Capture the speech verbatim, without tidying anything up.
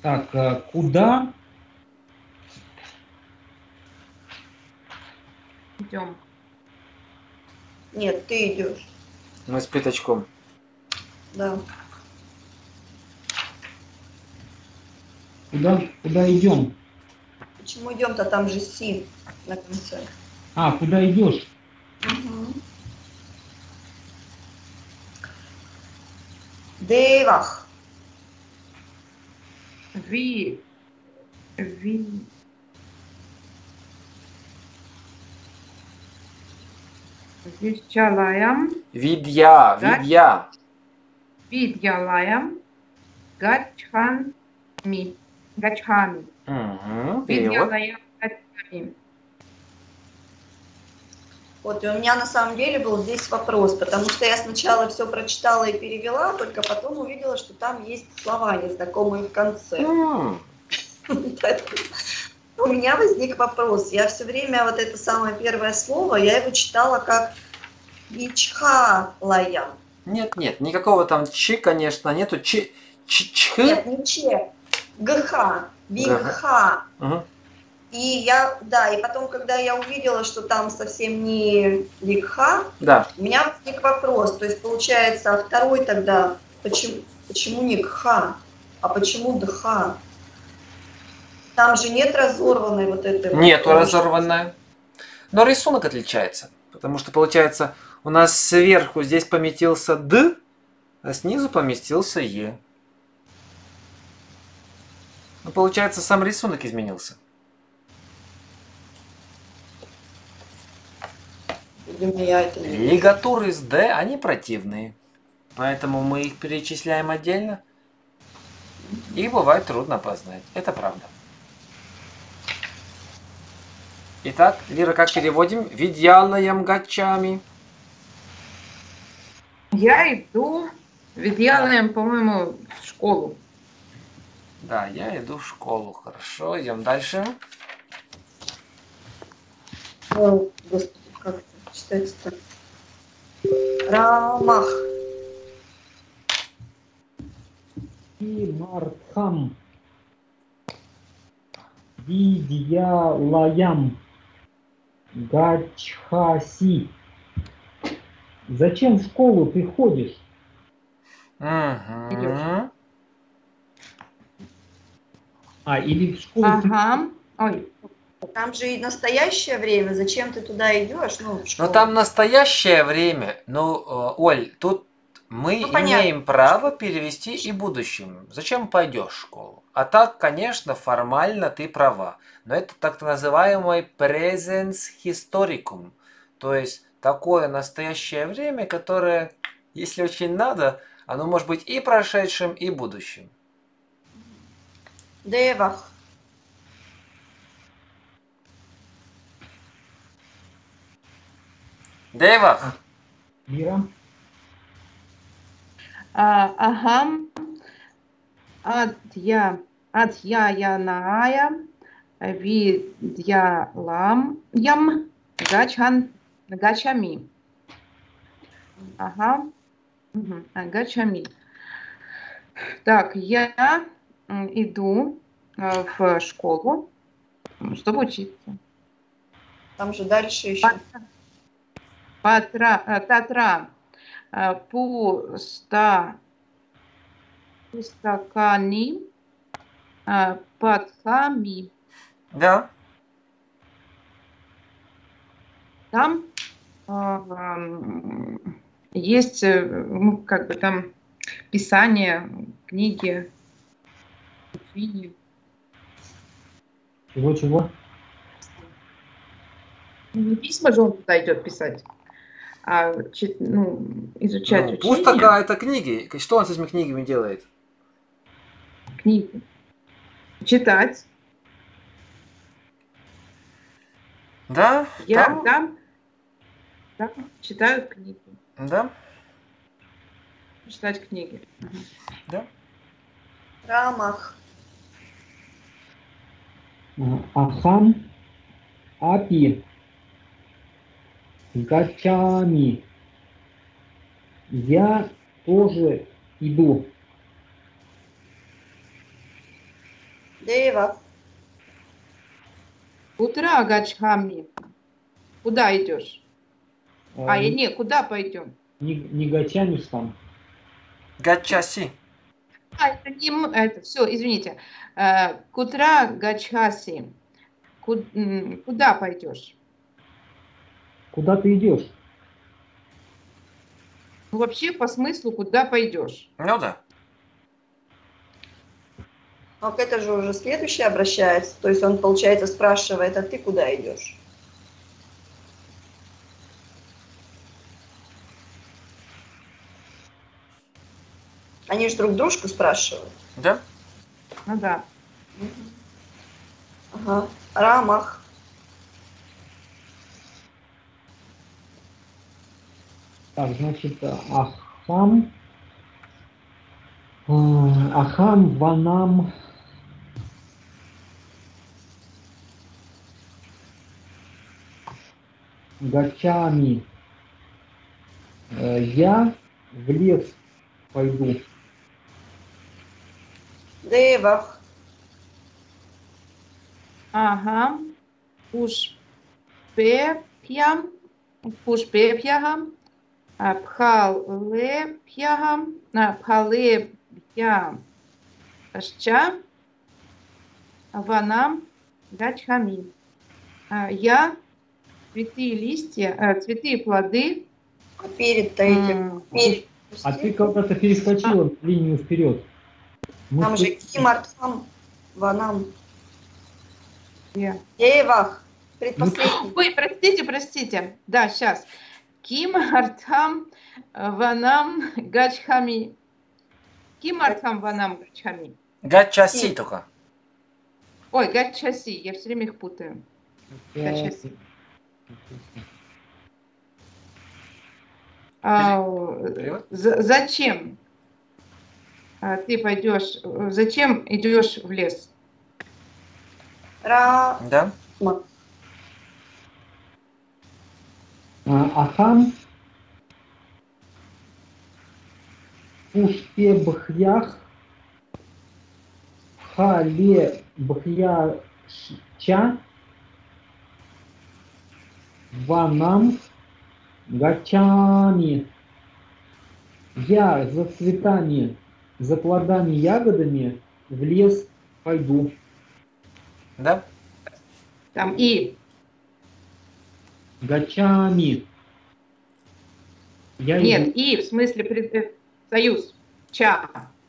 Так, э, куда? Идем. Нет, ты идешь. Мы с пятачком. Да. Куда, куда идем? Почему идем-то? Там же си на конце. А, куда идешь? Угу. Девах. Ви. Ви. Вичалаям. Видья, Да? видья. Видьялаям. Гачхами. Гачхами. Угу, перевод. Видьялаям. Гачхами. Вот, и у меня на самом деле был здесь вопрос, потому что я сначала все прочитала и перевела, только потом увидела, что там есть слова незнакомые в конце. М, У меня возник вопрос. Я все время вот это самое первое слово, я его читала как Ичхалая. Нет, нет, никакого там чи, конечно, нету. Чи, чи, чх. Нет, не че. ГХ. Бигха. Угу. И я, да, и потом, когда я увидела, что там совсем не Ликха, Да. у меня возник вопрос. То есть, получается, а второй тогда, почему, почему не Кха, а почему Дха? Там же нет разорванной вот этой... Нету вот, разорванная. Но рисунок отличается. Потому что, получается, у нас сверху здесь поместился Д, а снизу поместился Е. Ну, получается, сам рисунок изменился. Видимо, я это не вижу. Лигатуры с Д, они противные. Поэтому мы их перечисляем отдельно. Их бывает трудно познать. Это правда. Итак, Лира, как переводим? Видьялаям гачами. Я иду. Видьялаям, по-моему, в школу. Да, я иду в школу. Хорошо, идем дальше. О, Господи, как это читается-то? Рамах. Кимартхам. Видьялаям. Гачхаси. Зачем в школу ты ходишь? Угу. А, или в школу ты... Ага. Ой. Там же и настоящее время. Зачем ты туда идешь? Ну, в Но школу. там настоящее время. Ну, э, Оль, тут мы Ну, понятно. имеем право перевести и будущим. Зачем пойдешь в школу? А так, конечно, формально ты права. Но это так называемый presens historicum. То есть такое настоящее время, которое, если очень надо, оно может быть и прошедшим, и будущим. Девах. Девах. Лира? А, Агам. Адья. Адьяяная. Видьялам. Ям. Гачхан. Гачами. Ага. Угу. Гачами. Так, я иду в школу, чтобы учиться. Там же дальше еще. Патра, татра. Пуста. Пустакани. Патхами. Да. Там э, есть, ну, как бы там писание, книги, фильмы. Чего-чего? Не письма же он туда идет писать, а ну, изучать Ну, учение. пустока это книги. Что он с этими книгами делает? Книги. Читать. Да? Я Там? там, там читаю книги. Да? Читать книги. Да? Рамах. Ахам. Апи. Гачами. Я тоже иду. Дева. Утра гачхами. Куда идешь? Э, А, и не, куда пойдем? не, не гачанишь там. Гачаси. А, это не м- это все, извините. Э, Кутра гачхаси. Ку- м, Куда пойдешь? Куда ты идешь? Ну, вообще, по смыслу, куда пойдешь? Ну да. Но к это же уже следующий обращается. То есть он, получается, спрашивает, а ты куда идешь? Они же друг дружку спрашивают. Да? Ну да. Ага. Рамах. Так, значит, Ахам. э, Ахам, Ванам. Гачами. Э, Я в лес пойду. Девах. Ага. Пушпепьям. Пушпепьягам. а, Пхалепьягам. а, Пхалепьям. Шча. Ванам. Гачхами. А, Я цветы и листья, а, цветы и плоды. А перед-то этим. м, Перед. А ты когда-то перескочила линию вперед. Мы Там с- же Кимартам. Ванам. где? Девах. Предпоследний. Ой, простите, простите. Да, сейчас. Ким Артхам Ванам Гачхами. Ким Артхам Ванам Гачхами. Гачаси И- только. Ой, Гачаси, я все время их путаю. Э, Гачаси. А, Перевод? за- зачем а, ты пойдешь, э, зачем идешь в лес? Ра. Да? а, Ахам. Пушпебхях. Халебхяча. Ванам. Гачами. Я за цветами, за плодами, ягодами в лес пойду. Да? Там и Гачами. Я нет, иду. и в смысле пред- э, союз. Ча.